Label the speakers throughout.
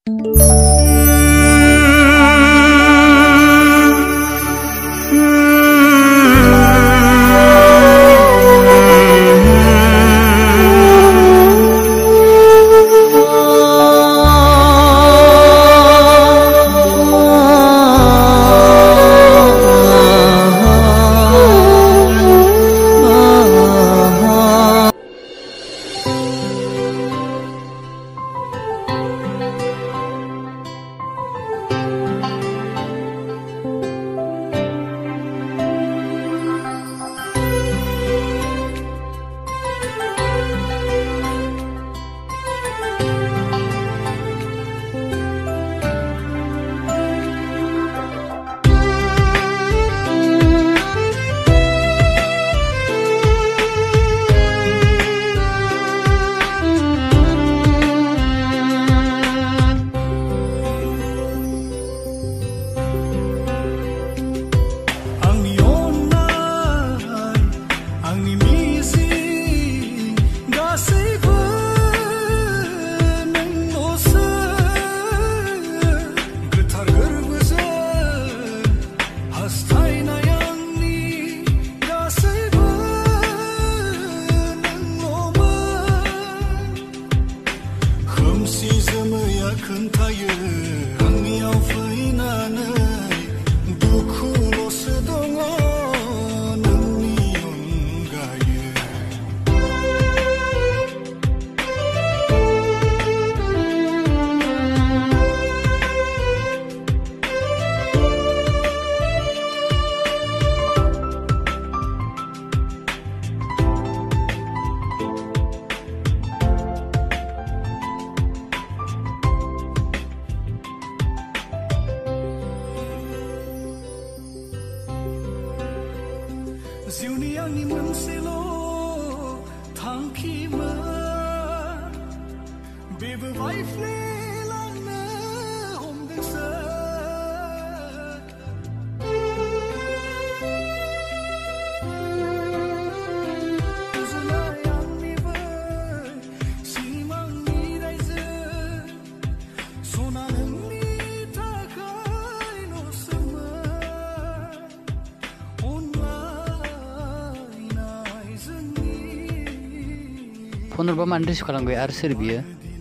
Speaker 1: फनहरबा मानो रिसिभ खालामबाय आरो सोर बियो?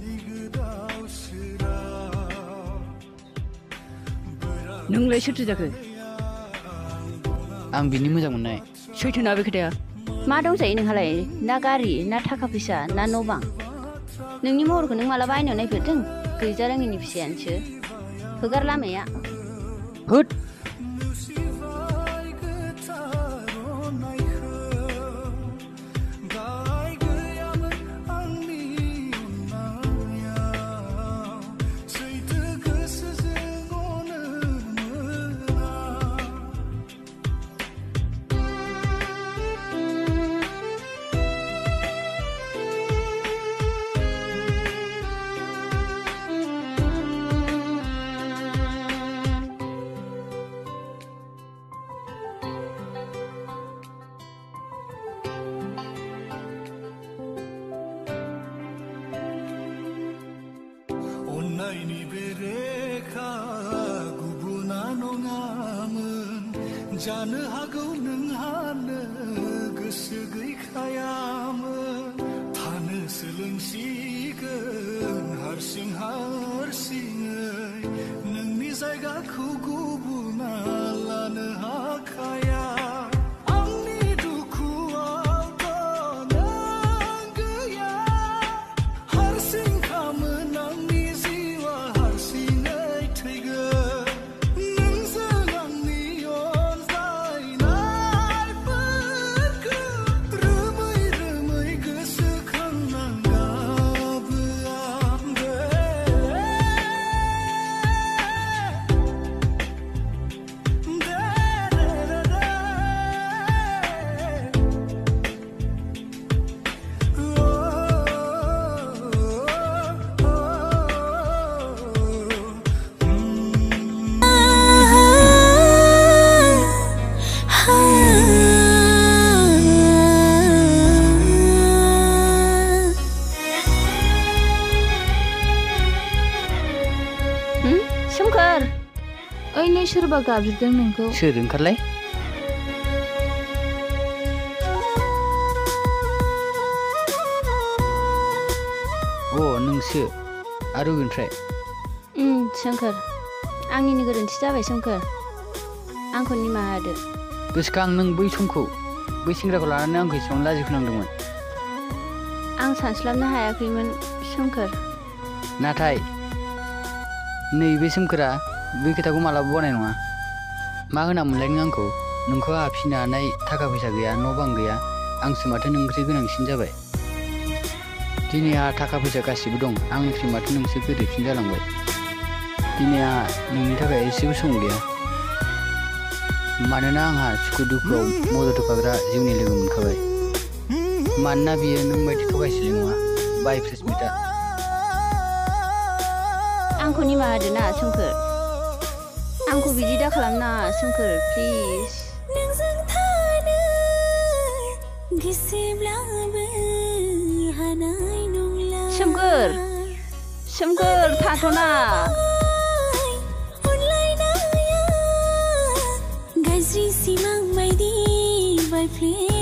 Speaker 2: नोंलाय सोरथो जाखो?
Speaker 1: आं बिनि मोजां मोननाय।
Speaker 2: सैथोना बे खोथाया?
Speaker 3: मा दंजायो नोंहालाय? ना गारि, ना थाखा फैसा, ना न' बां? नोंनि महरखौ नों माला बायनायाव नायफेरदों? गैजा रोङिनि फिसायानोसो। होगार लामाया।
Speaker 2: होद!
Speaker 4: जानो हागौ नोंहानो गोसो गैखायामोन थानो सोलोंसिगोन हारसिं हारसिङै नोंनि जायगाखौ गुबुना लानो हाखाया
Speaker 3: सोमखोर
Speaker 5: ओइ नै सोरबा गाबज्रिदों नोंखौ।
Speaker 1: सोर ओंखारलाय? नोंसो आरो अबेनिफ्राय?
Speaker 3: सोमखोर आंनिनो गोरोन्थि जाबाय सोमखोर आंखौ निमाहा होदो।
Speaker 1: गोसोखां नों बै समखौ बै सेंग्राखौ लानानै आंखौ एसेबां लाजि फोनांदोंमोन।
Speaker 3: आं सानस्लाबनो हायाखैमोन सोमखोर।
Speaker 1: नाथाय नैबे सोमखोरा बै खोथाखौ मालाबा बावनाय नङा। मा होनामोनलाय नों आंखौ? नोंखौ आंहा फिसिनो हानाय थाखा फैसा गैया, न' बां गैया, आंसो माथो नोंनिख्रुइ गोनांसिन जाबाय। दिनै आंहा थाखा फैसा गासिबो दं, आंनिख्रुइ माथो नोंसो गोरिबसिन जालांबाय। दिनै आंहा नोंनि थाखाय एसेबो सम गैया, मानोना आंहा सुखु दुखुआव मदद होफाग्रा जिउनि लोगो मोनखाबाय। मानोना बियो नों बायदि थगायसुलि नङा। बाय प्रिसमिता।
Speaker 3: आंखौ निमाहा होदो ना सोमखोर, आंखौ बिदि दा खालामना सोमखोर प्लिज। सोमखोर सोमखोर थाथ'ना।
Speaker 6: गाज्रि सिमां बायदि बायफ्ले